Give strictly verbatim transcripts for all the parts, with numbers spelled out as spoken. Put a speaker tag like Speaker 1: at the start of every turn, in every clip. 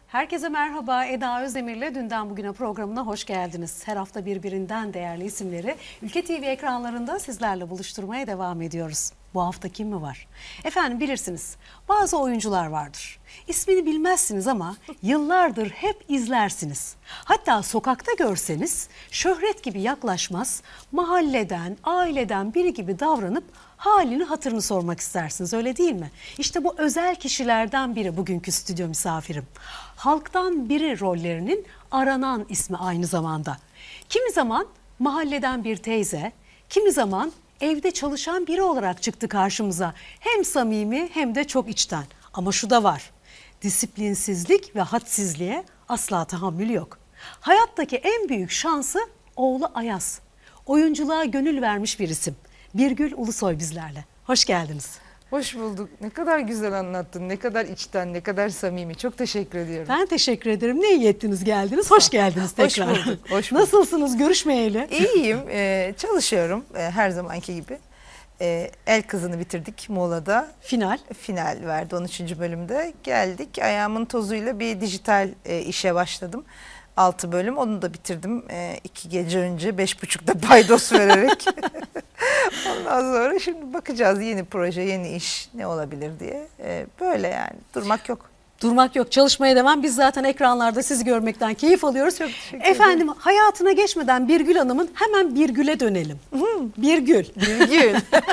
Speaker 1: Herkese merhaba. Eda Özdemir'le Dünden Bugüne programına hoş geldiniz. Her hafta birbirinden değerli isimleri Ülke T V ekranlarında sizlerle buluşturmaya devam ediyoruz. Bu hafta kim mi var? Efendim bilirsiniz, bazı oyuncular vardır. İsmini bilmezsiniz ama yıllardır hep izlersiniz. Hatta sokakta görseniz şöhret gibi yaklaşmaz, mahalleden, aileden biri gibi davranıp halini hatırını sormak istersiniz, öyle değil mi? İşte bu özel kişilerden biri bugünkü stüdyo misafirim. Halktan biri rollerinin aranan ismi aynı zamanda. Kimi zaman mahalleden bir teyze, kimi zaman evde çalışan biri olarak çıktı karşımıza. Hem samimi hem de çok içten. Ama şu da var, disiplinsizlik ve hadsizliğe asla tahammül yok. Hayattaki en büyük şansı oğlu Ayaz. Oyunculuğa gönül vermiş bir isim. Birgül Ulusoy bizlerle. Hoş geldiniz.
Speaker 2: Hoş bulduk. Ne kadar güzel anlattın. Ne kadar içten, ne kadar samimi. Çok teşekkür ediyorum.
Speaker 1: Ben teşekkür ederim. Ne iyi ettiniz geldiniz. Hoş geldiniz tekrar.
Speaker 2: Hoş bulduk. Hoş bulduk.
Speaker 1: Nasılsınız görüşmeyeli?
Speaker 2: İyiyim. Ee, çalışıyorum ee, her zamanki gibi. Ee, El Kızı'nı bitirdik Muğla'da.
Speaker 1: Final.
Speaker 2: Final verdi on üçüncü bölümde. Geldik. Ayağımın tozuyla bir dijital e, işe başladım. altı bölüm. Onu da bitirdim. E, iki gece önce beş buçukta paydos vererek. Ondan sonra şimdi bakacağız yeni proje, yeni iş ne olabilir diye. E, böyle yani. Durmak yok.
Speaker 1: Durmak yok, çalışmaya devam. Biz zaten ekranlarda sizi görmekten keyif alıyoruz.
Speaker 2: Çok teşekkür
Speaker 1: Efendim
Speaker 2: ederim.
Speaker 1: hayatına geçmeden Birgül Hanım'ın hemen Birgül'e dönelim. Birgül.
Speaker 2: Birgül.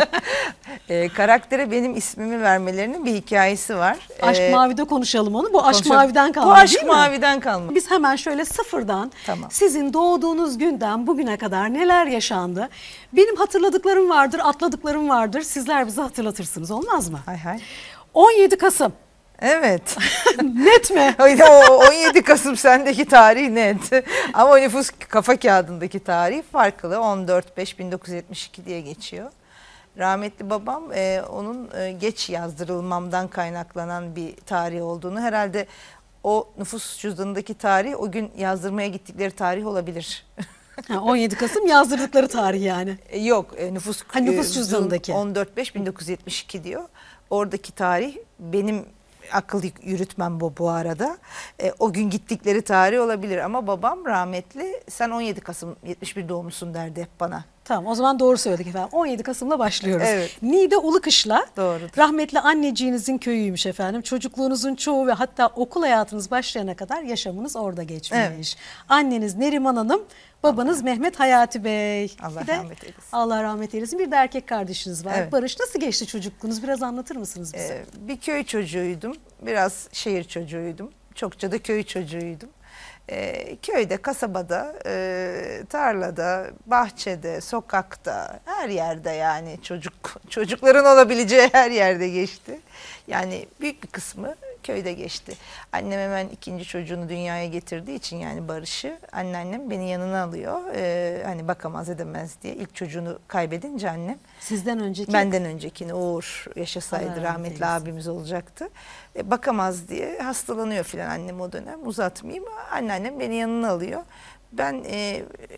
Speaker 2: e, karaktere benim ismimi vermelerinin bir hikayesi var.
Speaker 1: Aşk
Speaker 2: E,
Speaker 1: Mavi'de konuşalım onu. Bu Aşk
Speaker 2: konuşalım.
Speaker 1: Mavi'den kalma,
Speaker 2: Bu Aşk
Speaker 1: değil mi?
Speaker 2: Mavi'den kalma.
Speaker 1: Biz hemen şöyle sıfırdan
Speaker 2: Tamam.
Speaker 1: sizin doğduğunuz günden bugüne kadar neler yaşandı? Benim hatırladıklarım vardır, atladıklarım vardır. Sizler bize hatırlatırsınız, olmaz mı?
Speaker 2: Hay hay.
Speaker 1: on yedi Kasım.
Speaker 2: Evet.
Speaker 1: Net mi?
Speaker 2: O on yedi Kasım sendeki tarih net. Ama nüfus kafa kağıdındaki tarih farklı. on dört beş bin dokuz yüz yetmiş iki diye geçiyor. Rahmetli babam e, onun e, geç yazdırılmamdan kaynaklanan bir tarih olduğunu, herhalde o nüfus cüzdanındaki tarih o gün yazdırmaya gittikleri tarih olabilir.
Speaker 1: Ha, on yedi Kasım yazdırdıkları tarih yani.
Speaker 2: E, Yok e, nüfus,
Speaker 1: Ha, nüfus
Speaker 2: e,
Speaker 1: cüzdanındaki.
Speaker 2: on dört beş bin dokuz yüz yetmiş iki diyor. Oradaki tarih benim akıl yürütmem bu bu arada. E, o gün gittikleri tarih olabilir ama babam rahmetli sen on yedi Kasım yetmiş bir doğumlusun derdi hep bana.
Speaker 1: Tamam, o zaman doğru söyledik efendim. on yedi Kasım'la başlıyoruz.
Speaker 2: Evet.
Speaker 1: Niğde Ulukışla.
Speaker 2: Doğrudur.
Speaker 1: Rahmetli anneciğinizin köyüymüş efendim. Çocukluğunuzun çoğu ve hatta okul hayatınız başlayana kadar yaşamınız orada geçmiş.
Speaker 2: Evet.
Speaker 1: Anneniz Neriman Hanım, babanız
Speaker 2: Allah
Speaker 1: Mehmet Hayati Bey.
Speaker 2: Allah
Speaker 1: Bir de
Speaker 2: rahmet eylesin.
Speaker 1: Allah rahmet eylesin. Bir de erkek kardeşiniz var.
Speaker 2: Evet.
Speaker 1: Barış, nasıl geçti çocukluğunuz? Biraz anlatır mısınız bize?
Speaker 2: Ee, bir köy çocuğuydum. Biraz şehir çocuğuydum. Çokça da köy çocuğuydum. Ee, köyde, kasabada, e, tarlada, bahçede, sokakta, her yerde yani çocuk çocukların olabileceği her yerde geçti. Yani büyük bir kısmı köyde geçti. Annem hemen ikinci çocuğunu dünyaya getirdiği için, yani Barış'ı, anneannem beni yanına alıyor. Ee, hani bakamaz edemez diye. İlk çocuğunu kaybedince annem.
Speaker 1: Sizden önceki?
Speaker 2: Benden öncekini, Uğur yaşasaydı
Speaker 1: Allah
Speaker 2: rahmetli
Speaker 1: eylesin.
Speaker 2: abimiz olacaktı. E, bakamaz diye hastalanıyor filan annem o dönem. Uzatmayayım. Anneannem beni yanına alıyor. Ben e,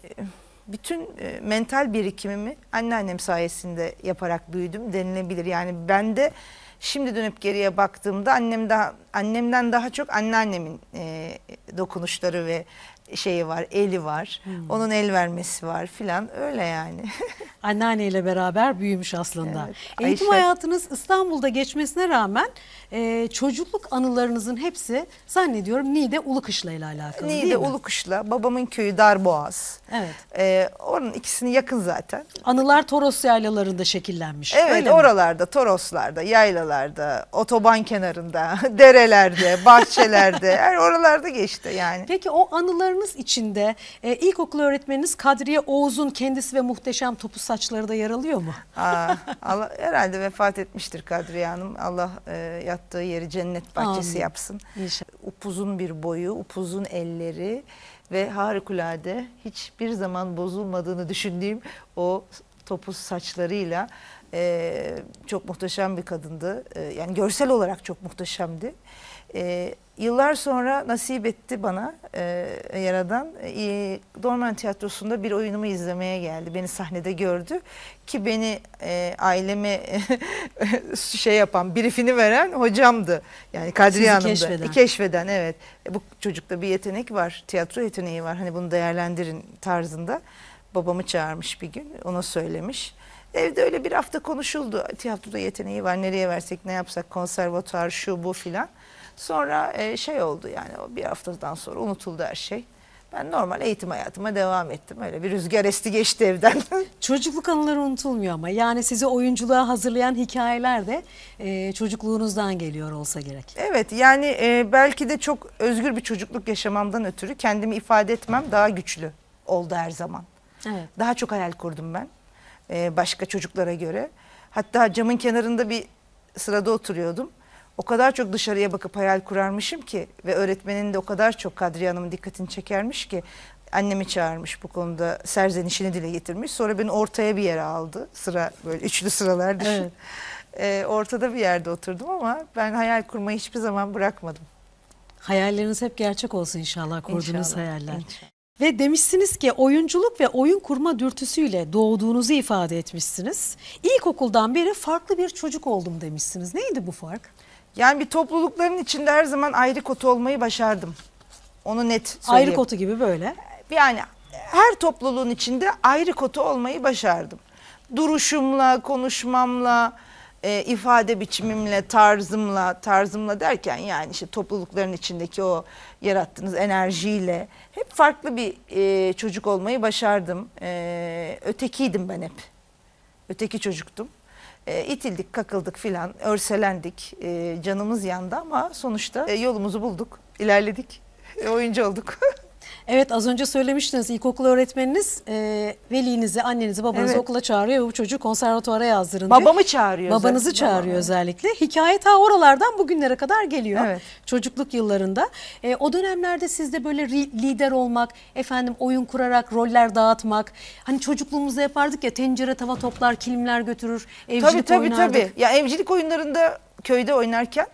Speaker 2: bütün e, mental birikimimi anneannem sayesinde yaparak büyüdüm denilebilir. Yani ben de şimdi dönüp geriye baktığımda annem daha, annemden daha çok anneannemin e, dokunuşları ve şeyi var, eli var. Hmm. Onun el vermesi var filan, öyle yani.
Speaker 1: Anneanneyle beraber büyümüş aslında.
Speaker 2: Evet,
Speaker 1: Eğitim
Speaker 2: Ayşe.
Speaker 1: hayatınız İstanbul'da geçmesine rağmen e, çocukluk anılarınızın hepsi zannediyorum Niğde Ulukışla ile alakalı, değil
Speaker 2: Niğde
Speaker 1: mi?
Speaker 2: Ulukışla, babamın köyü Darboğaz.
Speaker 1: Evet.
Speaker 2: Ee, onun ikisini yakın zaten.
Speaker 1: Anılar Toros yaylalarında şekillenmiş.
Speaker 2: Evet,
Speaker 1: öyle mi?
Speaker 2: oralarda, Toroslarda, yaylalarda, otoban kenarında, derelerde, bahçelerde, her oralarda geçti yani.
Speaker 1: Peki o anılarınız içinde e, ilkokul öğretmeniniz Kadriye Oğuz'un kendisi ve muhteşem topuz saçları da yer alıyor mu?
Speaker 2: Aa, Allah, herhalde vefat etmiştir Kadriye Hanım. Allah e, yattığı yeri cennet bahçesi
Speaker 1: Amin.
Speaker 2: yapsın.
Speaker 1: İnşallah.
Speaker 2: Upuzun bir boyu, upuzun elleri ve harikulade, hiçbir zaman bozulmadığını düşündüğüm o topuz saçlarıyla Ee, çok muhteşem bir kadındı. Ee, yani görsel olarak çok muhteşemdi. Ee, yıllar sonra nasip etti bana e, Yaradan. E, Dorman Tiyatrosu'nda bir oyunumu izlemeye geldi. Beni sahnede gördü ki beni e, aileme şey yapan, briefini veren hocamdı. Yani Kadriye Hanım'dı.
Speaker 1: Keşfeden.
Speaker 2: Keşfeden, evet. E, bu çocukta bir yetenek var, tiyatro yeteneği var. Hani bunu değerlendirin tarzında. Babamı çağırmış bir gün, ona söylemiş. Evde öyle bir hafta konuşuldu. Tiyatroda yeteneği var, nereye versek, ne yapsak, konservatuar, şu bu filan. Sonra e, şey oldu yani, o bir haftadan sonra unutuldu her şey. Ben normal eğitim hayatıma devam ettim. Öyle bir rüzgar esti geçti evden.
Speaker 1: Çocukluk anıları unutulmuyor ama yani sizi oyunculuğa hazırlayan hikayeler de e, çocukluğunuzdan geliyor olsa gerek.
Speaker 2: Evet, yani e, belki de çok özgür bir çocukluk yaşamamdan ötürü kendimi ifade etmem daha güçlü oldu her zaman.
Speaker 1: Evet.
Speaker 2: Daha çok hayal kurdum ben e, başka çocuklara göre. Hatta camın kenarında bir sırada oturuyordum. O kadar çok dışarıya bakıp hayal kurarmışım ki ve öğretmenin de o kadar çok Kadriye Hanım'ın dikkatini çekermiş ki annemi çağırmış, bu konuda serzenişini dile getirmiş. Sonra beni ortaya bir yere aldı. Sıra böyle üçlü sıralar düşün.
Speaker 1: Evet.
Speaker 2: E, ortada bir yerde oturdum ama ben hayal kurmayı hiçbir zaman bırakmadım.
Speaker 1: Hayalleriniz hep gerçek olsun inşallah, kurduğunuz
Speaker 2: İnşallah,
Speaker 1: hayaller.
Speaker 2: inşallah.
Speaker 1: Ve demişsiniz ki oyunculuk ve oyun kurma dürtüsüyle doğduğunuzu ifade etmişsiniz. İlkokuldan beri farklı bir çocuk oldum demişsiniz. Neydi bu fark?
Speaker 2: Yani bir toplulukların içinde her zaman ayrı kotu olmayı başardım. Onu net söyleyeyim.
Speaker 1: Ayrı kotu gibi böyle.
Speaker 2: Yani her topluluğun içinde ayrı kotu olmayı başardım. Duruşumla, konuşmamla, e, ifade biçimimle, tarzımla, tarzımla derken yani işte toplulukların içindeki o yarattığınız enerjiyle hep farklı bir e, çocuk olmayı başardım. E, ötekiydim ben hep. Öteki çocuktum. E, itildik, kakıldık filan, örselendik, e, canımız yandı ama sonuçta e, yolumuzu bulduk, ilerledik, e, oyuncu olduk.
Speaker 1: Evet, az önce söylemiştiniz, ilkokul öğretmeniniz e, velinizi, annenizi, babanızı
Speaker 2: Evet.
Speaker 1: okula çağırıyor ve bu çocuğu konservatuvara yazdırın diyor.
Speaker 2: Babamı çağırıyor.
Speaker 1: Babanızı
Speaker 2: zaten.
Speaker 1: çağırıyor
Speaker 2: Babam.
Speaker 1: özellikle. Hikaye ta oralardan bugünlere kadar geliyor.
Speaker 2: Evet.
Speaker 1: Çocukluk yıllarında. E, o dönemlerde sizde böyle ri- lider olmak, efendim oyun kurarak roller dağıtmak. Hani çocukluğumuzda yapardık ya, tencere tava toplar, kilimler götürür, evcilik
Speaker 2: Tabii tabii
Speaker 1: oynardık.
Speaker 2: tabii. Ya evcilik oyunlarında köyde oynarken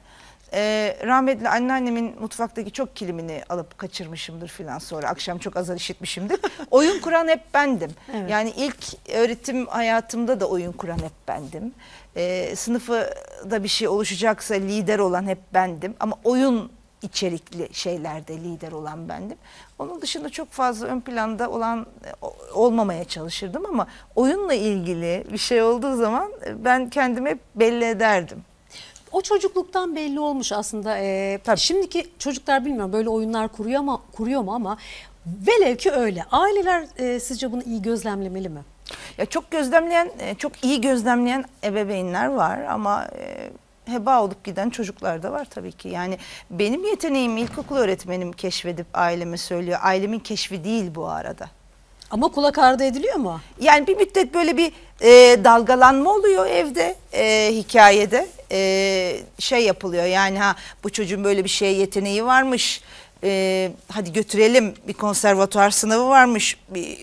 Speaker 2: e, rahmetli anneannemin mutfaktaki çok kilimini alıp kaçırmışımdır filan, sonra akşam çok azar işitmişimdir. Oyun kuran hep bendim.
Speaker 1: Evet.
Speaker 2: Yani ilk öğretim hayatımda da oyun kuran hep bendim. E, sınıfta bir şey oluşacaksa lider olan hep bendim. Ama oyun içerikli şeylerde lider olan bendim. Onun dışında çok fazla ön planda olan olmamaya çalışırdım ama oyunla ilgili bir şey olduğu zaman ben kendimi hep belli ederdim.
Speaker 1: O çocukluktan belli olmuş aslında. Ee,
Speaker 2: Tabii.
Speaker 1: şimdiki çocuklar bilmiyorum böyle oyunlar kuruyor mu, kuruyor mu ama velev ki öyle. Aileler e, sizce bunu iyi gözlemlemeli mi?
Speaker 2: Ya çok gözlemleyen, çok iyi gözlemleyen ebeveynler var ama e, heba olup giden çocuklar da var tabii ki. Yani benim yeteneğimi ilkokul öğretmenim keşfedip aileme söylüyor. Ailemin keşfi değil bu arada.
Speaker 1: Ama kulak ardı ediliyor mu?
Speaker 2: Yani bir müddet böyle bir e, dalgalanma oluyor evde, e, hikayede. E, şey yapılıyor yani, ha bu çocuğun böyle bir şeye yeteneği varmış. E, hadi götürelim, bir konservatuar sınavı varmış. Bir,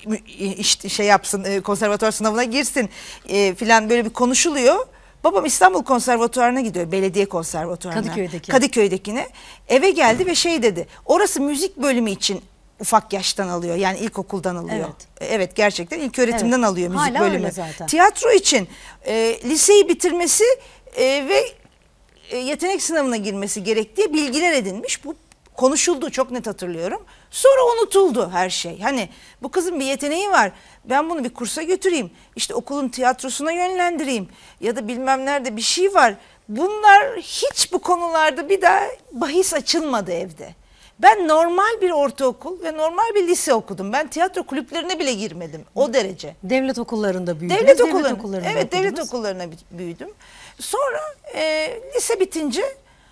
Speaker 2: işte şey yapsın, e, konservatuar sınavına girsin e, filan, böyle bir konuşuluyor. Babam İstanbul Konservatuvarı'na gidiyor, belediye konservatuvarına.
Speaker 1: Kadıköy'deki.
Speaker 2: Kadıköy'dekine. Eve geldi ve şey dedi, orası müzik bölümü için ufak yaştan alıyor, yani ilkokuldan alıyor.
Speaker 1: Evet.
Speaker 2: Evet, gerçekten ilk öğretimden
Speaker 1: Evet.
Speaker 2: alıyor müzik
Speaker 1: Hala
Speaker 2: bölümü.
Speaker 1: öyle zaten.
Speaker 2: Tiyatro için e, liseyi bitirmesi e, ve e, yetenek sınavına girmesi gerektiği bilgiler edinmiş. Bu konuşuldu, çok net hatırlıyorum. Sonra unutuldu her şey. Hani bu kızın bir yeteneği var, ben bunu bir kursa götüreyim, işte okulun tiyatrosuna yönlendireyim ya da bilmem nerede bir şey var. Bunlar hiç, bu konularda bir daha bahis açılmadı evde. Ben normal bir ortaokul ve normal bir lise okudum. Ben tiyatro kulüplerine bile girmedim. O derece.
Speaker 1: Devlet okullarında büyüdünüz.
Speaker 2: Devlet okullarında.
Speaker 1: okullarında
Speaker 2: Evet, devlet
Speaker 1: okudunuz.
Speaker 2: okullarına büyüdüm. Sonra e, lise bitince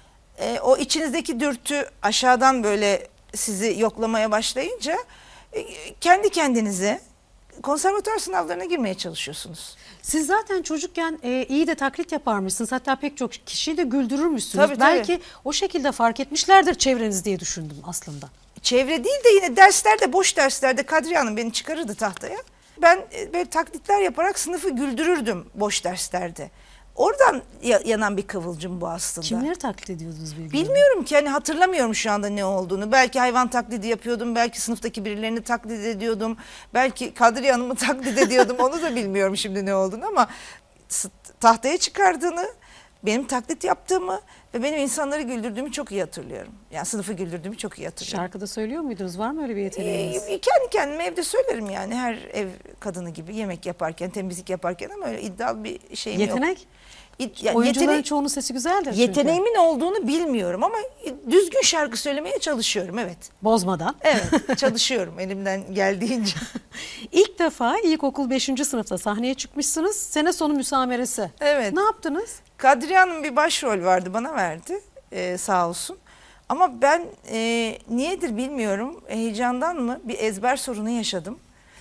Speaker 2: e, o içinizdeki dürtü aşağıdan böyle sizi yoklamaya başlayınca e, kendi kendinize konservatuar sınavlarına girmeye çalışıyorsunuz.
Speaker 1: Siz zaten çocukken e, iyi de taklit yaparmışsınız. Hatta pek çok kişiyi de güldürürmüşsünüz.
Speaker 2: Tabii, tabii.
Speaker 1: Belki o şekilde fark etmişlerdir çevreniz diye düşündüm aslında.
Speaker 2: Çevre değil de yine derslerde, boş derslerde Kadriye Hanım beni çıkarırdı tahtaya. ben e, böyle taklitler yaparak sınıfı güldürürdüm boş derslerde. Oradan ya- yanan bir kıvılcım bu aslında.
Speaker 1: Kimleri taklit ediyordunuz birbirine?
Speaker 2: Bilmiyorum ki, hani hatırlamıyorum şu anda ne olduğunu. Belki hayvan taklidi yapıyordum, belki sınıftaki birilerini taklit ediyordum. Belki Kadriye Hanım'ı taklit ediyordum, onu da bilmiyorum şimdi ne olduğunu, ama s- tahtaya çıkardığını, benim taklit yaptığımı ve benim insanları güldürdüğümü çok iyi hatırlıyorum. Yani sınıfı güldürdüğümü çok iyi hatırlıyorum.
Speaker 1: Şarkıda söylüyor muydunuz? Var mı öyle bir yeteneğiniz?
Speaker 2: Ee, kendi kendime evde söylerim yani, her ev kadını gibi, yemek yaparken, temizlik yaparken, ama öyle iddialı bir şeyim yok.
Speaker 1: Yetenek?
Speaker 2: İd- ya
Speaker 1: Oyuncuların
Speaker 2: yetenek-
Speaker 1: çoğunun sesi güzeldir çünkü.
Speaker 2: Yeteneğimin olduğunu bilmiyorum ama düzgün şarkı söylemeye çalışıyorum, evet.
Speaker 1: Bozmadan.
Speaker 2: Evet, çalışıyorum elimden geldiğince.
Speaker 1: İlk defa ilkokul beşinci sınıfta sahneye çıkmışsınız. Sene sonu müsameresi.
Speaker 2: Evet.
Speaker 1: Ne yaptınız?
Speaker 2: Kadriye Hanım bir başrol vardı, bana verdi, ee, sağ olsun. Ama ben e, niyedir bilmiyorum, heyecandan mı bir ezber sorunu yaşadım.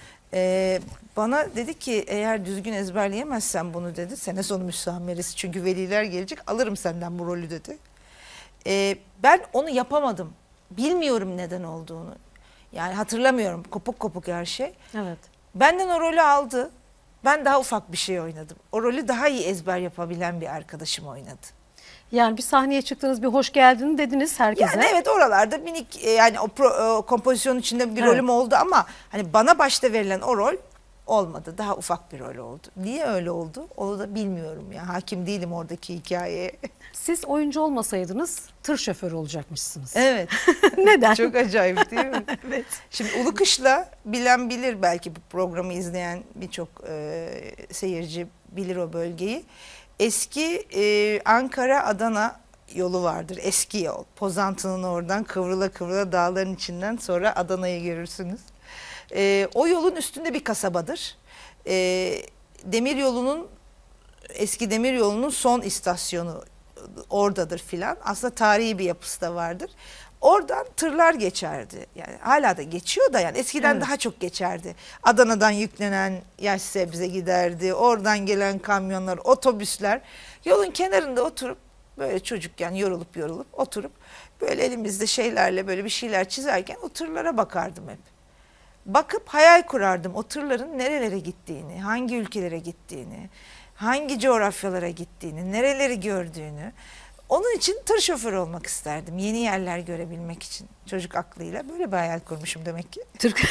Speaker 2: Ee, bana dedi ki, eğer düzgün ezberleyemezsen bunu dedi, sene sonu müsameresi çünkü veliler gelecek, alırım senden bu rolü dedi. Ee, ben onu yapamadım. Bilmiyorum neden olduğunu. Yani hatırlamıyorum, kopuk kopuk her şey.
Speaker 1: Evet.
Speaker 2: Benden o rolü aldı. Ben daha ufak bir şey oynadım. O rolü daha iyi ezber yapabilen bir arkadaşım oynadı.
Speaker 1: Yani bir sahneye çıktınız, bir hoş geldin dediniz herkese.
Speaker 2: Yani evet, oralarda minik e, yani o, pro, o kompozisyon içinde bir
Speaker 1: Evet.
Speaker 2: rolüm oldu, ama hani bana başta verilen o rol olmadı. Daha ufak bir rol oldu. Niye öyle oldu? Onu da bilmiyorum ya. Hakim değilim oradaki hikayeye.
Speaker 1: Siz oyuncu olmasaydınız tır şoförü olacakmışsınız.
Speaker 2: Evet.
Speaker 1: Neden?
Speaker 2: Çok acayip değil mi?
Speaker 1: Evet.
Speaker 2: Şimdi Ulukışla bilen bilir, belki bu programı izleyen birçok e, seyirci bilir o bölgeyi. Eski e, Ankara-Adana yolu vardır. Eski yol. Pozantı'nın oradan kıvrıla kıvrıla dağların içinden sonra Adana'yı görürsünüz. E, o yolun üstünde bir kasabadır. E, demir yolunun, eski demir yolunun son istasyonu oradadır filan. Aslında tarihi bir yapısı da vardır. Oradan tırlar geçerdi. Yani hala da geçiyor da, yani eskiden
Speaker 1: Evet.
Speaker 2: daha çok geçerdi. Adana'dan yüklenen yaş sebze giderdi. Oradan gelen kamyonlar, otobüsler. Yolun kenarında oturup, böyle çocukken yorulup yorulup oturup böyle elimizde şeylerle böyle bir şeyler çizerken o tırlara bakardım hep. Bakıp hayal kurardım o tırların nerelere gittiğini, hangi ülkelere gittiğini, hangi coğrafyalara gittiğini, nereleri gördüğünü. Onun için tır şoförü olmak isterdim. Yeni yerler görebilmek için. Çocuk aklıyla böyle bir hayal kurmuşum demek ki.
Speaker 1: Türk.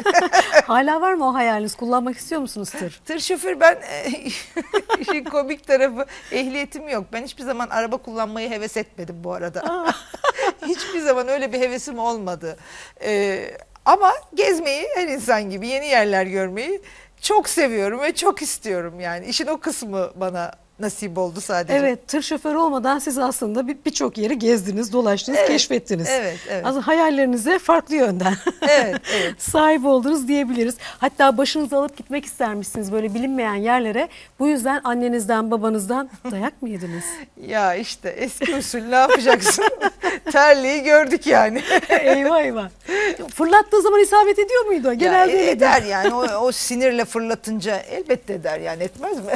Speaker 1: Hala var mı o hayaliniz? Kullanmak istiyor musunuz tır?
Speaker 2: Tır şoför, ben işin komik tarafı, ehliyetim yok. Ben hiçbir zaman araba kullanmayı heves etmedim bu arada. Hiçbir zaman öyle bir hevesim olmadı. Ee, ama gezmeyi, her insan gibi yeni yerler görmeyi çok seviyorum ve çok istiyorum yani. İşin o kısmı bana nasip oldu sadece.
Speaker 1: Evet, tır şoförü olmadan siz aslında bir- birçok yeri gezdiniz, dolaştınız,
Speaker 2: Evet,
Speaker 1: keşfettiniz.
Speaker 2: evet, evet.
Speaker 1: Aslında hayallerinize farklı yönden
Speaker 2: Evet, evet.
Speaker 1: sahip oldunuz diyebiliriz. Hatta başınızı alıp gitmek istermişsiniz böyle bilinmeyen yerlere. Bu yüzden annenizden, babanızdan dayak mı yediniz?
Speaker 2: Ya işte eski usul, ne yapacaksın? Terliği gördük yani.
Speaker 1: Eyvah eyvah. Fırlattığı zaman isabet ediyor muydu? Genelde
Speaker 2: Ya,
Speaker 1: öyle
Speaker 2: eder yani, o, o sinirle fırlatınca elbette eder yani, etmez mi?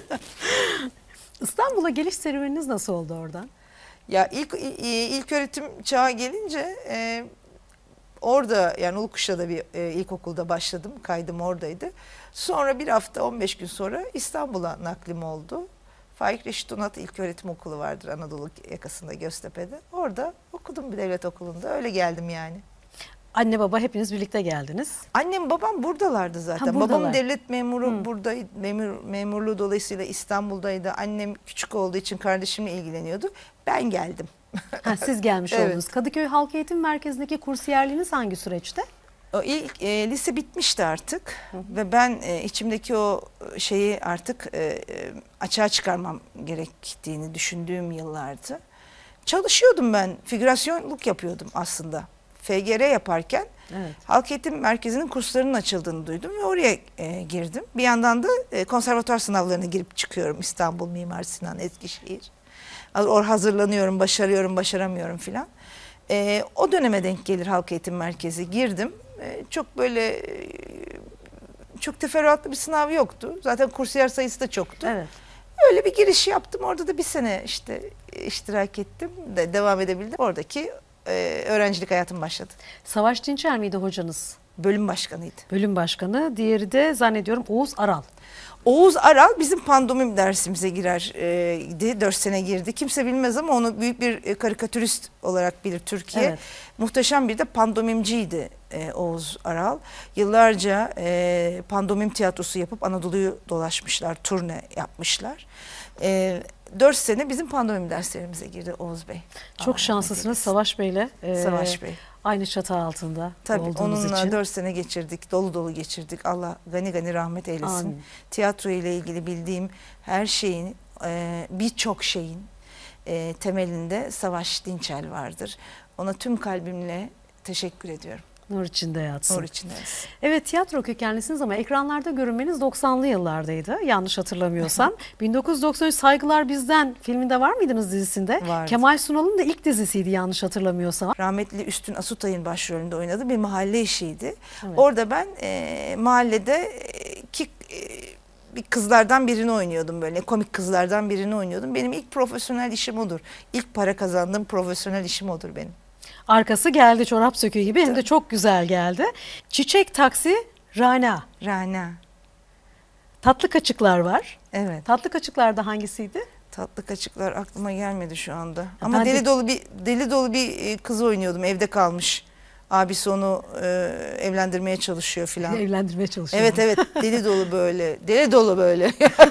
Speaker 1: İstanbul'a geliş serüveniniz nasıl oldu oradan?
Speaker 2: Ya ilk ilk öğretim çağı gelince e, orada, yani Ulukuş'ta bir e, ilkokulda başladım. Kaydım oradaydı. Sonra bir hafta on beş gün sonra İstanbul'a naklim oldu. Faik Reşit Unat İlköğretim Okulu vardır Anadolu yakasında, Göztepe'de. Orada okudum bir devlet okulunda. Öyle geldim yani.
Speaker 1: Anne baba hepiniz birlikte geldiniz.
Speaker 2: Annem babam buradalardı zaten.
Speaker 1: Ha, buradalar.
Speaker 2: Babam devlet memuru, buradaydı. Memur, memurluğu dolayısıyla İstanbul'daydı. Annem küçük olduğu için kardeşimle ilgileniyordu. Ben geldim.
Speaker 1: Ha, siz gelmiş
Speaker 2: Evet.
Speaker 1: oldunuz. Kadıköy Halk Eğitim Merkezi'ndeki kursiyerliğiniz hangi süreçte?
Speaker 2: O ilk e, lise bitmişti artık ve ben e, içimdeki o şeyi artık e, e, açığa çıkarmam gerektiğini düşündüğüm yıllardı. Çalışıyordum ben, figürasyonluk yapıyordum aslında. F G R yaparken
Speaker 1: Evet.
Speaker 2: Halk Eğitim Merkezi'nin kurslarının açıldığını duydum ve oraya e, girdim. Bir yandan da e, konservatuar sınavlarına girip çıkıyorum, İstanbul, Mimar Sinan, Eskişehir. Orada hazırlanıyorum, başarıyorum, başaramıyorum filan. E, o döneme denk gelir Halk Eğitim Merkezi, girdim. E, çok böyle e, çok teferruatlı bir sınav yoktu. Zaten kursiyer sayısı da çoktu.
Speaker 1: Evet.
Speaker 2: Öyle bir giriş yaptım. Orada da bir sene işte iştirak ettim. De, devam edebildim. Oradaki e, öğrencilik hayatım başladı.
Speaker 1: Savaş Dinçer miydi hocanız?
Speaker 2: bölüm başkanıydı.
Speaker 1: Bölüm başkanı. Diğeri de zannediyorum Oğuz Aral.
Speaker 2: Oğuz Aral bizim pandomim dersimize girerdi. Dört sene girdi. Kimse bilmez ama onu büyük bir karikatürist olarak bilir Türkiye.
Speaker 1: Evet.
Speaker 2: Muhteşem bir de pandomimciydi e, Oğuz Aral. Yıllarca e, pandomim tiyatrosu yapıp Anadolu'yu dolaşmışlar, turne yapmışlar. E, Dört sene bizim pandomim derslerimize girdi Oğuz Bey.
Speaker 1: Çok
Speaker 2: Allah
Speaker 1: şanslısınız
Speaker 2: rahmet
Speaker 1: Savaş Bey'le.
Speaker 2: eylesin. Savaş Bey.
Speaker 1: Aynı çatı altında
Speaker 2: Tabii
Speaker 1: olduğunuz
Speaker 2: onunla
Speaker 1: için.
Speaker 2: dört sene geçirdik, dolu dolu geçirdik. Allah gani gani rahmet eylesin.
Speaker 1: Amin.
Speaker 2: Tiyatro ile ilgili bildiğim her şeyin, e, birçok şeyin e, temelinde Savaş Dinçel vardır. Ona tüm kalbimle teşekkür ediyorum.
Speaker 1: Nur içinde yatsın.
Speaker 2: Nur içindeyiz.
Speaker 1: Evet, tiyatro kökenlisiniz ama ekranlarda görünmeniz doksanlı yıllardaydı. Yanlış hatırlamıyorsam. bin dokuz yüz doksan üç Saygılar Bizden filminde var mıydınız dizisinde?
Speaker 2: Vardı.
Speaker 1: Kemal Sunal'ın da ilk dizisiydi yanlış hatırlamıyorsam.
Speaker 2: Rahmetli Üstün Asutay'ın başrolünde oynadığı bir mahalle işiydi.
Speaker 1: Evet.
Speaker 2: Orada ben e, mahalledeki e, bir kızlardan birini oynuyordum böyle. Komik kızlardan birini oynuyordum. Benim ilk profesyonel işim odur. İlk para kazandığım profesyonel işim odur benim.
Speaker 1: Arkası geldi çorap söküğü gibi, hem de çok güzel geldi. Çiçek Taksi Rana.
Speaker 2: Rana.
Speaker 1: Tatlı Kaçıklar var.
Speaker 2: Evet.
Speaker 1: Tatlı Kaçıklar'da hangisiydi?
Speaker 2: Tatlı Kaçıklar aklıma gelmedi şu anda. Ama
Speaker 1: ben de-
Speaker 2: deli dolu bir deli dolu bir e, kız oynuyordum. Evde kalmış. Abisi onu e, evlendirmeye çalışıyor filan.
Speaker 1: Evlendirmeye çalışıyor.
Speaker 2: Evet evet, deli dolu böyle. Deli dolu böyle.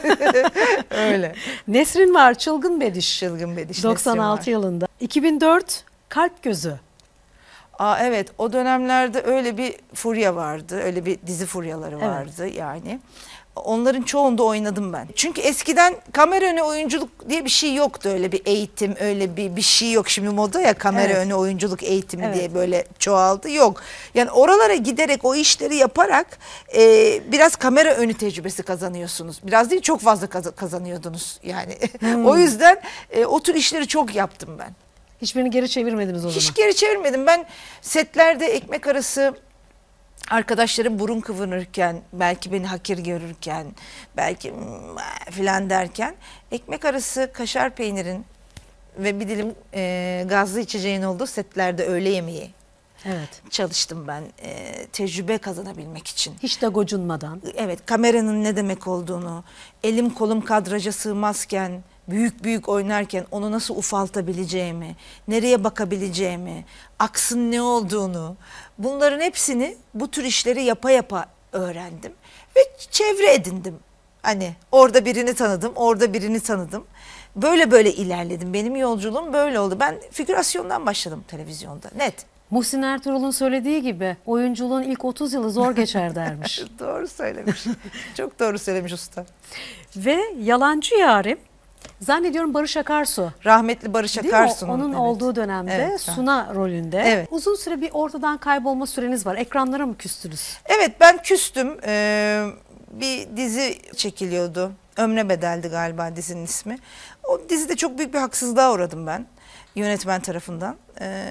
Speaker 2: Öyle.
Speaker 1: Nesrin var, Çılgın Bediş.
Speaker 2: Çılgın Bediş.
Speaker 1: doksan altı
Speaker 2: Nesrin var.
Speaker 1: yılında. iki bin dört Kalp Gözü.
Speaker 2: Aa, evet, o dönemlerde öyle bir furya vardı. Öyle bir dizi furyaları
Speaker 1: Evet.
Speaker 2: vardı yani. Onların çoğunda oynadım ben. Çünkü eskiden kamera önü oyunculuk diye bir şey yoktu. Öyle bir eğitim, öyle bir bir şey yok. Şimdi moda ya kamera
Speaker 1: Evet.
Speaker 2: önü oyunculuk eğitimi
Speaker 1: Evet.
Speaker 2: diye böyle çoğaldı. Yok. Yani oralara giderek o işleri yaparak e, biraz kamera önü tecrübesi kazanıyorsunuz. Biraz değil, çok fazla kaz- kazanıyordunuz yani.
Speaker 1: Hmm.
Speaker 2: O yüzden e, o tür işleri çok yaptım ben.
Speaker 1: Hiçbirini geri çevirmediniz o zaman.
Speaker 2: Hiç geri çevirmedim. Ben setlerde ekmek arası arkadaşlarım burun kıvırırken, belki beni hakir görürken, belki "Hmm, filan derken, ekmek arası kaşar peynirin ve bir dilim e, gazlı içeceğin olduğu setlerde öğle yemeği
Speaker 1: Evet.
Speaker 2: çalıştım ben, e, tecrübe kazanabilmek için.
Speaker 1: Hiç de gocunmadan.
Speaker 2: Evet, kameranın ne demek olduğunu, elim kolum kadraja sığmazken, büyük büyük oynarken onu nasıl ufaltabileceğimi, nereye bakabileceğimi, aksın ne olduğunu, bunların hepsini bu tür işleri yapa yapa öğrendim ve çevre edindim. Hani orada birini tanıdım, orada birini tanıdım. Böyle böyle ilerledim. Benim yolculuğum böyle oldu. Ben figürasyondan başladım televizyonda, net.
Speaker 1: Muhsin Ertuğrul'un söylediği gibi oyunculuğun ilk otuz yılı zor geçer dermiş.
Speaker 2: Doğru söylemiş. Çok doğru söylemiş usta.
Speaker 1: Ve Yalancı Yarim, zannediyorum Barış Akarsu.
Speaker 2: Rahmetli Barış
Speaker 1: Değil mi?
Speaker 2: Akarsu'nun.
Speaker 1: Onun
Speaker 2: evet.
Speaker 1: olduğu dönemde
Speaker 2: Evet,
Speaker 1: Suna rolünde.
Speaker 2: Evet.
Speaker 1: Uzun süre bir ortadan kaybolma süreniz var. Ekranlara mı küstünüz?
Speaker 2: Evet, ben küstüm. Ee, bir dizi çekiliyordu. Ömre Bedel'di galiba dizinin ismi. O dizide çok büyük bir haksızlığa uğradım ben. Yönetmen tarafından. Ee,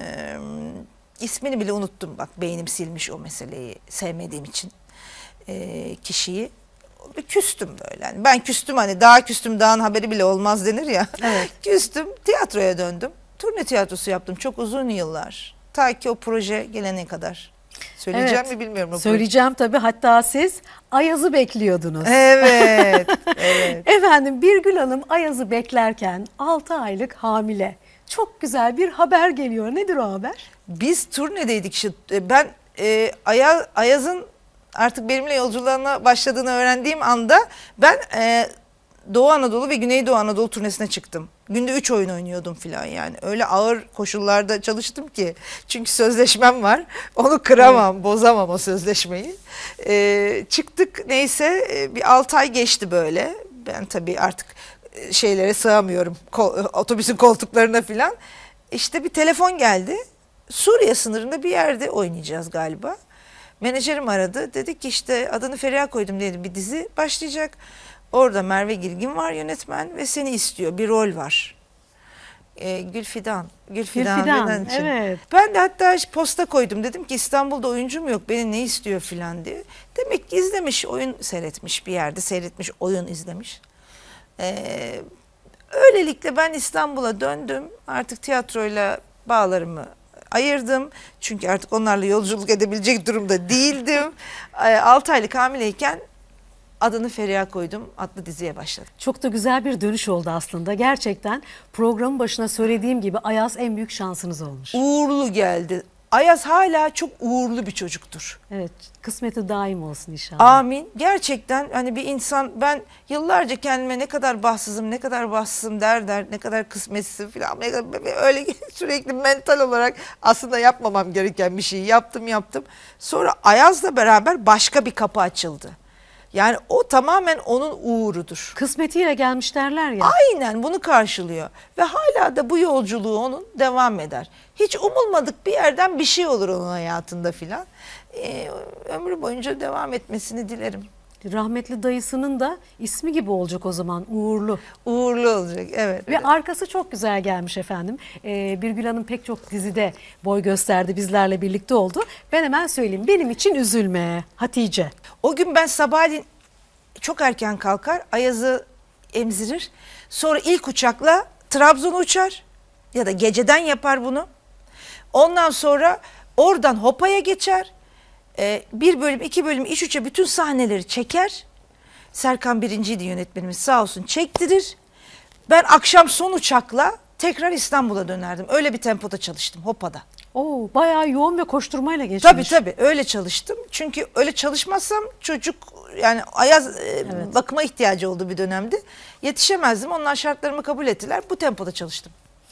Speaker 2: ismini bile unuttum. Bak, beynim silmiş o meseleyi sevmediğim için ee, kişiyi. Küstüm böyle. Yani ben küstüm, hani daha küstüm dağın haberi bile olmaz denir ya.
Speaker 1: Evet.
Speaker 2: Küstüm, tiyatroya döndüm. Turne tiyatrosu yaptım çok uzun yıllar. Ta ki o proje gelene kadar. Söyleyeceğim
Speaker 1: Evet.
Speaker 2: mi bilmiyorum. O
Speaker 1: Söyleyeceğim tabii. Hatta siz Ayaz'ı bekliyordunuz.
Speaker 2: proje. Evet. Evet.
Speaker 1: Efendim, Birgül Hanım Ayaz'ı beklerken altı aylık hamile. Çok güzel bir haber geliyor. Nedir o haber?
Speaker 2: Biz turnedeydik işte. Ben e, Aya- Ayaz'ın artık benimle yolculuğuna başladığını öğrendiğim anda ben e, Doğu Anadolu ve Güneydoğu Anadolu turnesine çıktım. Günde üç oyun oynuyordum filan yani. Öyle ağır koşullarda çalıştım ki. Çünkü sözleşmem var. Onu kıramam, evet. Bozamam o sözleşmeyi. E, çıktık neyse, e, bir altı ay geçti böyle. Ben tabii artık şeylere sığamıyorum. Kol, otobüsün koltuklarına filan. İşte bir telefon geldi. Suriye sınırında bir yerde oynayacağız galiba. Menajerim aradı. Dedi ki işte adını Feriha koydum dedi, bir dizi başlayacak. Orada Merve Girgin var, yönetmen, ve seni istiyor. Bir rol var. Ee, Gülfidan. Gülfidan.
Speaker 1: Gülfidan,
Speaker 2: için.
Speaker 1: evet.
Speaker 2: Ben de hatta posta koydum. Dedim ki İstanbul'da oyuncum yok. Beni ne istiyor filan diye. Demek ki izlemiş, oyun seyretmiş bir yerde. Seyretmiş, oyun izlemiş. Ee, öylelikle ben İstanbul'a döndüm. Artık tiyatroyla bağlarımı ayırdım. Çünkü artık onlarla yolculuk edebilecek durumda değildim. altı aylık hamileyken adını Feriha koydum. Adlı diziye başladım.
Speaker 1: Çok da güzel bir dönüş oldu aslında. Gerçekten programın başına söylediğim gibi Ayaz en büyük şansınız olmuş.
Speaker 2: Uğurlu geldi. Ayaz hala çok uğurlu bir çocuktur.
Speaker 1: Evet, kısmeti daim olsun inşallah.
Speaker 2: Amin. Gerçekten hani bir insan, ben yıllarca kendime ne kadar bahtsızım, ne kadar bahtsızım der der, ne kadar kısmetsizim falan. Öyle sürekli mental olarak aslında yapmamam gereken bir şeyi yaptım yaptım. Sonra Ayaz'la beraber başka bir kapı açıldı. Yani o tamamen onun uğurudur.
Speaker 1: Kısmetiyle gelmiş derler ya.
Speaker 2: Aynen bunu karşılıyor ve hala da bu yolculuğu onun devam eder. Hiç umulmadık bir yerden bir şey olur onun hayatında filan. Ee, ömrü boyunca devam etmesini dilerim.
Speaker 1: Rahmetli dayısının da ismi gibi olacak o zaman, uğurlu.
Speaker 2: Uğurlu olacak, evet.
Speaker 1: Ve
Speaker 2: evet.
Speaker 1: arkası çok güzel gelmiş efendim. Ee, Birgül Hanım pek çok dizide boy gösterdi, bizlerle birlikte oldu. Ben hemen söyleyeyim, benim için üzülme Hatice.
Speaker 2: O gün ben sabahleyin çok erken kalkar, Ayaz'ı emzirir. Sonra ilk uçakla Trabzon'a uçar ya da geceden yapar bunu. Ondan sonra oradan Hopa'ya geçer. Ee, bir bölüm, iki bölüm, üç üçe bütün sahneleri çeker. Serkan birinciydi yönetmenimiz, sağ olsun, çektirir. Ben akşam son uçakla tekrar İstanbul'a dönerdim. Öyle bir tempoda çalıştım Hopa'da.
Speaker 1: Oo, bayağı yoğun ve koşturmayla geçmiş.
Speaker 2: Tabii tabii öyle çalıştım. Çünkü öyle çalışmazsam çocuk, yani Ayaz e,
Speaker 1: Evet.
Speaker 2: bakıma ihtiyacı olduğu bir dönemdi. Yetişemezdim. Onlar şartlarımı kabul ettiler. Bu tempoda çalıştım.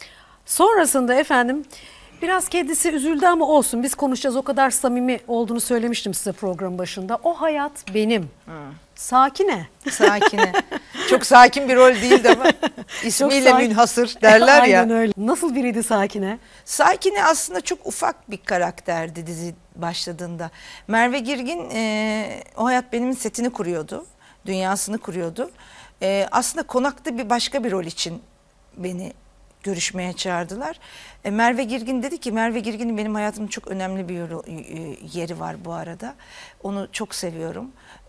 Speaker 1: Sonrasında efendim biraz kendisi üzüldü ama olsun, biz konuşacağız, o kadar samimi olduğunu söylemiştim size program başında. O hayat benim. Sakine.
Speaker 2: Sakine. Çok sakin bir rol değildi ama ismiyle
Speaker 1: sakin.
Speaker 2: münhasır derler ya.
Speaker 1: Aynen öyle. Nasıl biriydi Sakine?
Speaker 2: Sakine aslında çok ufak bir karakterdi dizi başladığında. Merve Girgin e, O Hayat Benim'in setini kuruyordu. Dünyasını kuruyordu. E, aslında konakta bir başka bir rol için beni görüşmeye çağırdılar. E, Merve Girgin dedi ki, Merve Girgin'in benim hayatımda çok önemli bir yolu, yeri var bu arada. Onu çok seviyorum.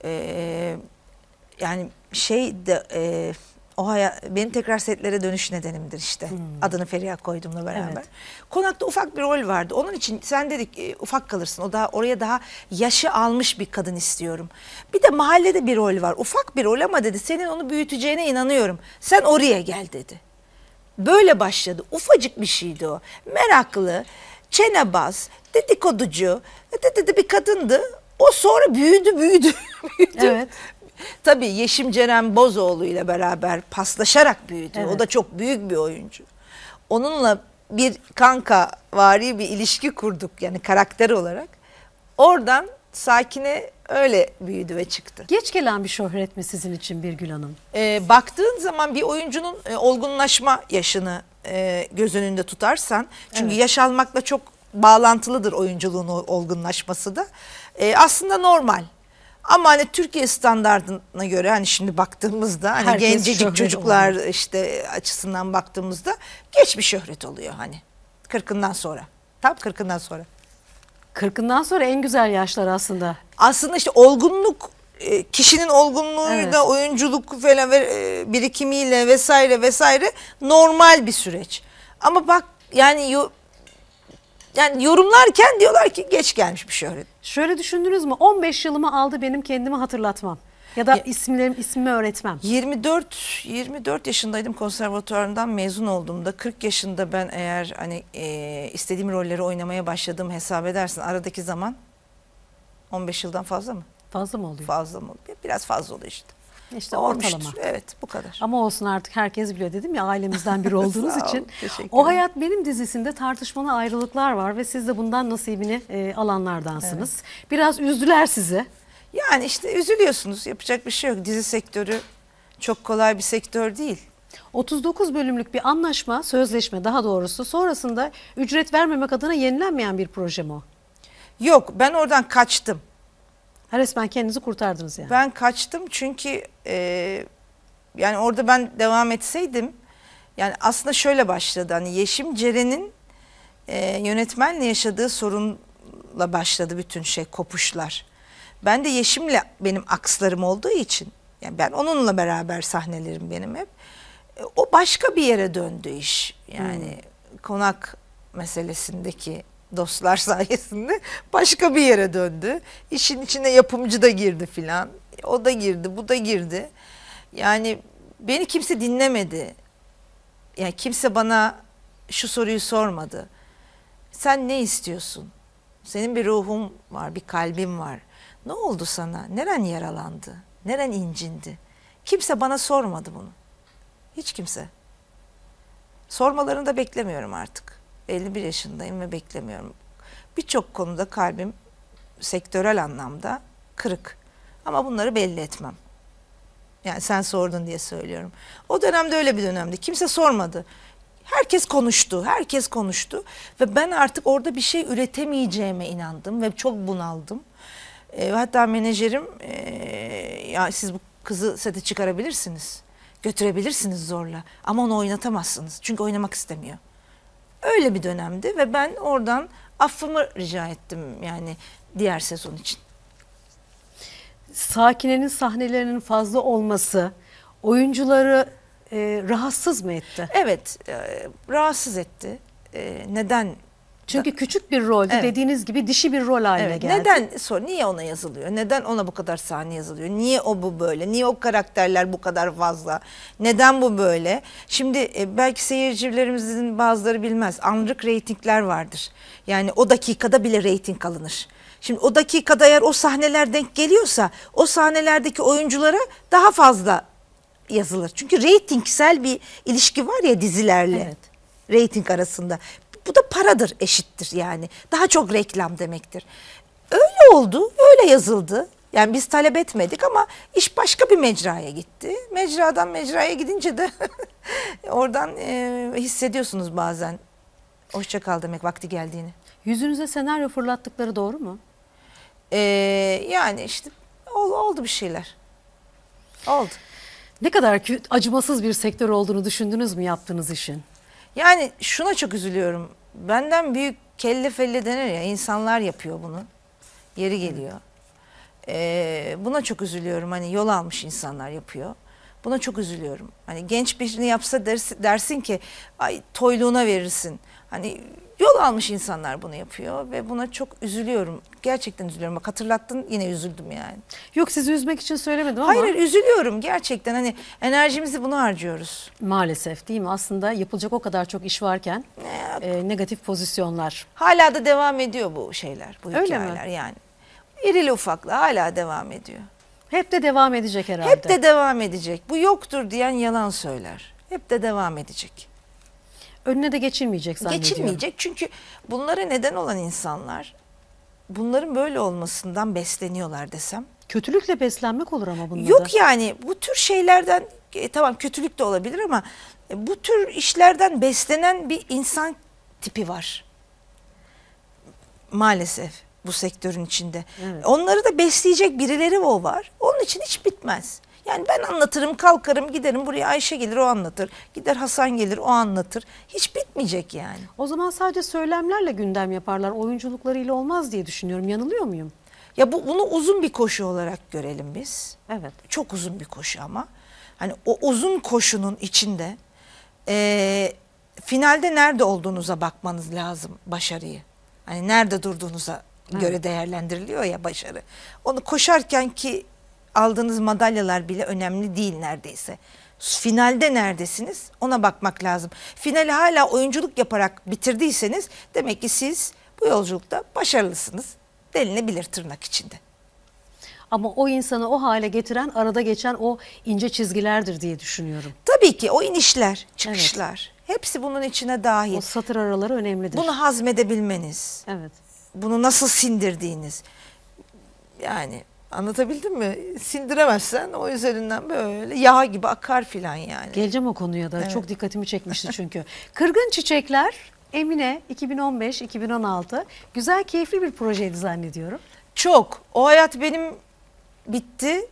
Speaker 2: E, yani şey de... E, O hayat, benim tekrar setlere dönüş nedenimdir işte. Hmm. Adını Feriha koyduğumla beraber. Evet. Konakta ufak bir rol vardı. Onun için sen dedik e, ufak kalırsın. O daha oraya daha yaşı almış bir kadın istiyorum. Bir de mahallede bir rol var. Ufak bir rol ama dedi senin onu büyüteceğine inanıyorum. Sen oraya gel dedi. Böyle başladı. Ufacık bir şeydi o. Meraklı, çenebaz, dedikoducu dedi bir kadındı. O sonra büyüdü büyüdü büyüdü.
Speaker 1: Evet.
Speaker 2: Tabii Yeşim Ceren Bozoğlu ile beraber paslaşarak büyüdü.
Speaker 1: Evet.
Speaker 2: O da çok büyük bir oyuncu. Onunla bir kanka vari bir ilişki kurduk yani karakter olarak. Oradan Sakine öyle büyüdü ve çıktı.
Speaker 1: Geç gelen bir şöhret mi sizin için Birgül Hanım?
Speaker 2: Ee, baktığın zaman bir oyuncunun e, olgunlaşma yaşını e, göz önünde tutarsan, çünkü evet. yaş almakla çok bağlantılıdır oyunculuğun olgunlaşması da. E, aslında normal. Ama hani Türkiye standardına göre hani şimdi baktığımızda hani
Speaker 1: herkes
Speaker 2: gencecik çocuklar
Speaker 1: oluyor.
Speaker 2: işte açısından baktığımızda geç bir şöhret oluyor hani kırkından sonra. Tam kırkından sonra.
Speaker 1: Kırkından sonra en güzel yaşlar aslında.
Speaker 2: Aslında işte olgunluk, kişinin olgunluğuyla
Speaker 1: Evet.
Speaker 2: oyunculuk falan birikimiyle vesaire vesaire normal bir süreç. Ama bak yani yo, yani yorumlarken diyorlar ki geç gelmiş bir şöhret.
Speaker 1: Şöyle düşündünüz mü? on beş yılımı aldı benim kendimi hatırlatmam. Ya da
Speaker 2: Ya,
Speaker 1: isimlerim ismimi öğretmem.
Speaker 2: yirmi dört yirmi dört yaşındaydım konservatuvarından mezun olduğumda. kırk yaşında ben eğer hani e, istediğim rolleri oynamaya başladığım hesap edersin aradaki zaman on beş yıldan fazla mı?
Speaker 1: Fazla mı oluyor?
Speaker 2: Fazla mı? Biraz fazla oluyor işte.
Speaker 1: İşte
Speaker 2: Olmuştur.
Speaker 1: ortalama.
Speaker 2: Evet bu kadar.
Speaker 1: Ama olsun, artık herkes biliyor, dedim ya, ailemizden biri olduğunuz
Speaker 2: Sağ ol,
Speaker 1: için.
Speaker 2: teşekkür
Speaker 1: O
Speaker 2: ederim.
Speaker 1: Hayat Benim dizisinde tartışmalı ayrılıklar var ve siz de bundan nasibini e, alanlardansınız. Evet. Biraz üzdüler sizi.
Speaker 2: Yani işte üzülüyorsunuz, yapacak bir şey yok. Dizi sektörü çok kolay bir sektör değil.
Speaker 1: otuz dokuz bölümlük bir anlaşma, sözleşme daha doğrusu, sonrasında ücret vermemek adına yenilenmeyen bir proje mi o?
Speaker 2: Yok, ben oradan kaçtım.
Speaker 1: Ha, resmen kendinizi kurtardınız yani.
Speaker 2: Ben kaçtım çünkü e, yani orada ben devam etseydim, yani aslında şöyle başladı. Hani Yeşim Ceren'in e, yönetmenle yaşadığı sorunla başladı bütün şey, kopuşlar. Ben de Yeşim'le benim akslarım olduğu için, yani ben onunla beraber sahnelerim benim hep. E, o başka bir yere döndü iş. Yani hmm. konak meselesindeki dostlar sayesinde başka bir yere döndü. İşin içine yapımcı da girdi filan. O da girdi, bu da girdi. Yani beni kimse dinlemedi. Yani kimse bana şu soruyu sormadı. Sen ne istiyorsun? Senin bir ruhun var, bir kalbin var. Ne oldu sana? Neren yaralandı? Neren incindi? Kimse bana sormadı bunu. Hiç kimse. Sormalarını da beklemiyorum artık. elli bir yaşındayım ve beklemiyorum. Birçok konuda kalbim sektörel anlamda kırık. Ama bunları belli etmem. Yani sen sordun diye söylüyorum. O dönemde öyle bir dönemdi. Kimse sormadı. Herkes konuştu, herkes konuştu ve ben artık orada bir şey üretemeyeceğime inandım ve çok bunaldım. E, hatta menajerim, e, ya siz bu kızı sete çıkarabilirsiniz, götürebilirsiniz zorla ama onu oynatamazsınız çünkü oynamak istemiyor. Öyle bir dönemdi ve ben oradan affımı rica ettim yani diğer sezon için.
Speaker 1: Sakine'nin sahnelerinin fazla olması oyuncuları e, rahatsız mı etti?
Speaker 2: Evet, e, rahatsız etti. E, neden?
Speaker 1: Çünkü küçük bir rolde
Speaker 2: Evet.
Speaker 1: dediğiniz gibi dişi bir rol haline
Speaker 2: Evet,
Speaker 1: geldi.
Speaker 2: neden sor? Niye ona yazılıyor? Neden ona bu kadar sahne yazılıyor? Niye o bu böyle? Niye o karakterler bu kadar fazla? Neden bu böyle? Şimdi e, belki seyircilerimizin bazıları bilmez. Anlık reytingler vardır. Yani o dakikada bile reyting alınır. Şimdi o dakikada eğer o sahneler denk geliyorsa o sahnelerdeki oyunculara daha fazla yazılır. Çünkü reytingsel bir ilişki var ya dizilerle.
Speaker 1: Evet.
Speaker 2: Reyting arasında. Bu da paradır, eşittir yani. Daha çok reklam demektir. Öyle oldu, öyle yazıldı. Yani biz talep etmedik ama iş başka bir mecraya gitti. Mecradan mecraya gidince de oradan e, hissediyorsunuz bazen. Hoşça kal demek vakti geldiğini.
Speaker 1: Yüzünüze senaryo fırlattıkları doğru mu?
Speaker 2: Ee, yani işte oldu, oldu bir şeyler. Oldu.
Speaker 1: Ne kadar kü- acımasız bir sektör olduğunu düşündünüz mü yaptığınız işin?
Speaker 2: Yani şuna çok üzülüyorum. Benden büyük kelle felle denir ya, insanlar yapıyor bunu. Yeri geliyor. Ee, buna çok üzülüyorum. Hani yol almış insanlar yapıyor. Buna çok üzülüyorum. Hani genç birini yapsa dersin, dersin ki ay toyluğuna verirsin. Hani yol almış insanlar bunu yapıyor ve buna çok üzülüyorum. Gerçekten üzülüyorum. Bak hatırlattın, yine üzüldüm yani.
Speaker 1: Yok, sizi üzmek için söylemedim ama
Speaker 2: Hayır, hayır, üzülüyorum gerçekten. Hani enerjimizi buna harcıyoruz.
Speaker 1: maalesef değil mi? Aslında yapılacak o kadar çok iş varken e, negatif pozisyonlar.
Speaker 2: Hala da devam ediyor bu şeyler, bu
Speaker 1: Öyle mi?
Speaker 2: hikayeler yani. İrili ufaklı hala devam ediyor.
Speaker 1: Hep de devam edecek herhalde.
Speaker 2: Hep de devam edecek. Bu yoktur diyen yalan söyler. Hep de devam edecek.
Speaker 1: Önüne de geçilmeyecek zannediyorum.
Speaker 2: Geçilmeyecek çünkü bunlara neden olan insanlar bunların böyle olmasından besleniyorlar desem.
Speaker 1: Kötülükle beslenmek olur ama bunda da.
Speaker 2: Yok yani bu tür şeylerden e, tamam kötülük de olabilir ama e, bu tür işlerden beslenen bir insan tipi var. Maalesef bu sektörün içinde.
Speaker 1: Evet.
Speaker 2: Onları da besleyecek birileri o var. Onun için hiç bitmez. Yani ben anlatırım, kalkarım, giderim buraya Ayşe gelir o anlatır. Gider Hasan gelir o anlatır. Hiç bitmeyecek yani.
Speaker 1: O zaman sadece söylemlerle gündem yaparlar. Oyunculuklarıyla olmaz diye düşünüyorum. Yanılıyor muyum?
Speaker 2: Ya bu bunu uzun bir koşu olarak görelim biz.
Speaker 1: Evet.
Speaker 2: Çok uzun bir koşu ama. Hani o uzun koşunun içinde e, finalde nerede olduğunuza bakmanız lazım başarıyı. Hani nerede durduğunuza göre
Speaker 1: Evet.
Speaker 2: değerlendiriliyor ya başarı. Onu koşarken ki aldığınız madalyalar bile önemli değil neredeyse. Finalde neredesiniz ona bakmak lazım. Finali hala oyunculuk yaparak bitirdiyseniz demek ki siz bu yolculukta başarılısınız denilebilir tırnak içinde.
Speaker 1: Ama o insanı o hale getiren, arada geçen o ince çizgilerdir diye düşünüyorum.
Speaker 2: Tabii ki o inişler, çıkışlar hepsi bunun içine dahil.
Speaker 1: O satır araları önemlidir.
Speaker 2: Bunu hazmedebilmeniz,
Speaker 1: Evet.
Speaker 2: bunu nasıl sindirdiğiniz. Yani anlatabildim mi? Sindiremezsen o üzerinden böyle yağ gibi akar filan yani.
Speaker 1: Geleceğim o konuya da.
Speaker 2: Evet.
Speaker 1: Çok dikkatimi çekmişti çünkü. Kırgın Çiçekler, Emine iki bin on beş iki bin on altı. Güzel, keyifli bir projeydi zannediyorum.
Speaker 2: Çok. O hayat benim bitti.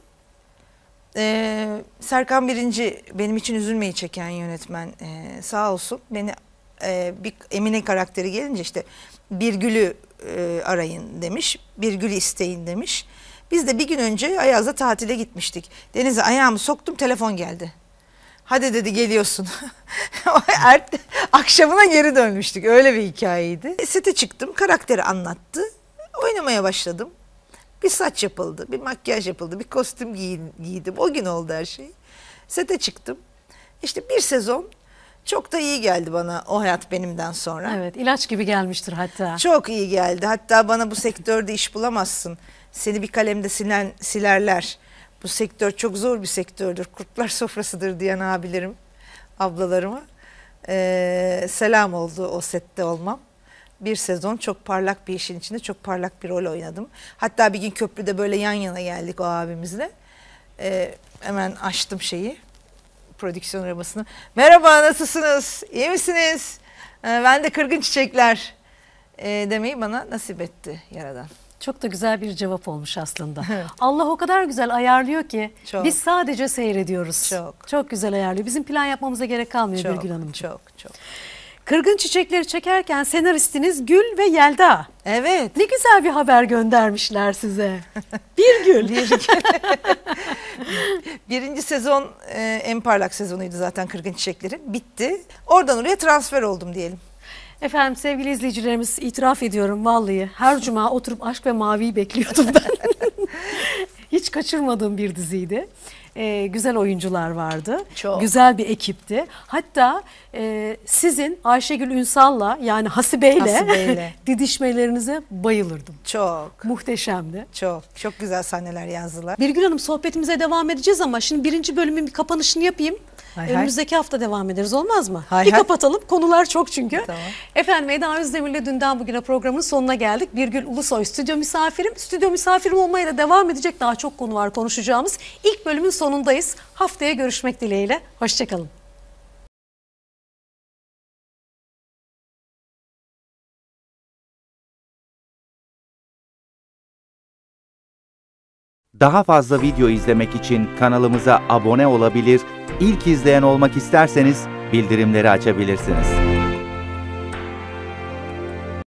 Speaker 2: Ee, Serkan Birinci benim için üzülmeyi çeken yönetmen ee, sağ olsun. Beni e, bir Emine karakteri gelince işte Birgül'ü e, arayın demiş. Birgül'ü isteyin demiş. Biz de bir gün önce Ayaz'da tatile gitmiştik. Denize ayağımı soktum, telefon geldi. Hadi dedi geliyorsun. Ert, akşamına geri dönmüştük. Öyle bir hikayeydi. Sete çıktım. Karakteri anlattı. Oynamaya başladım. Bir saç yapıldı. Bir makyaj yapıldı. Bir kostüm giyin, giydim. O gün oldu her şey. Sete çıktım. İşte bir sezon çok da iyi geldi bana o hayat benimden sonra.
Speaker 1: Evet, ilaç gibi gelmiştir hatta.
Speaker 2: Çok iyi geldi. Hatta bana bu sektörde iş bulamazsın. Seni bir kalemde silen, silerler. Bu sektör çok zor bir sektördür. Kurtlar sofrasıdır diyen abilerim, ablalarıma. Ee, selam oldu o sette olmam. Bir sezon çok parlak bir işin içinde çok parlak bir rol oynadım. Hatta bir gün köprüde böyle yan yana geldik o abimizle. Ee, hemen açtım şeyi, prodüksiyon arabasını. Merhaba, nasılsınız? İyi misiniz? Ee, ben de Kırgın Çiçekler ee, demeyi bana nasip etti Yaradan.
Speaker 1: Çok da güzel bir cevap olmuş aslında. Allah o kadar güzel ayarlıyor ki
Speaker 2: Çok.
Speaker 1: biz sadece seyrediyoruz.
Speaker 2: Çok.
Speaker 1: Çok güzel ayarlıyor. Bizim plan yapmamıza gerek kalmıyor
Speaker 2: Çok,
Speaker 1: Birgül Hanım.
Speaker 2: çok, çok.
Speaker 1: Kırgın Çiçekleri çekerken senaristiniz Gül ve Yelda.
Speaker 2: Evet.
Speaker 1: Ne güzel bir haber göndermişler size. Bir Gül.
Speaker 2: Bir, birinci sezon e, en parlak sezonuydu zaten Kırgın Çiçekleri. Bitti. Oradan oraya transfer oldum diyelim.
Speaker 1: Efendim sevgili izleyicilerimiz, itiraf ediyorum vallahi her cuma oturup Aşk ve Mavi'yi bekliyordum ben. Hiç kaçırmadığım bir diziydi. Ee, güzel oyuncular vardı.
Speaker 2: Çok.
Speaker 1: Güzel bir ekipti. Hatta e, sizin Ayşegül Ünsal'la yani Hasibe'yle
Speaker 2: Hasibe'yle.
Speaker 1: didişmelerinize bayılırdım.
Speaker 2: Çok.
Speaker 1: Muhteşemdi.
Speaker 2: Çok. Çok güzel sahneler yazdılar.
Speaker 1: Birgül Hanım, sohbetimize devam edeceğiz ama şimdi birinci bölümün bir kapanışını yapayım.
Speaker 2: Hay hay.
Speaker 1: Önümüzdeki hafta devam ederiz, olmaz mı?
Speaker 2: Hay
Speaker 1: bir
Speaker 2: hay.
Speaker 1: kapatalım. Konular çok çünkü.
Speaker 2: Tamam.
Speaker 1: Efendim Eda Özdemir'le dünden bugüne programın sonuna geldik. Birgül Ulusoy stüdyo misafirim. Stüdyo misafirim olmaya da devam edecek. Daha çok konu var konuşacağımız. İlk bölümün sonundayız. Haftaya görüşmek dileğiyle. Hoşçakalın.
Speaker 3: Daha fazla video izlemek için kanalımıza abone olabilir, ilk izleyen olmak isterseniz bildirimleri açabilirsiniz.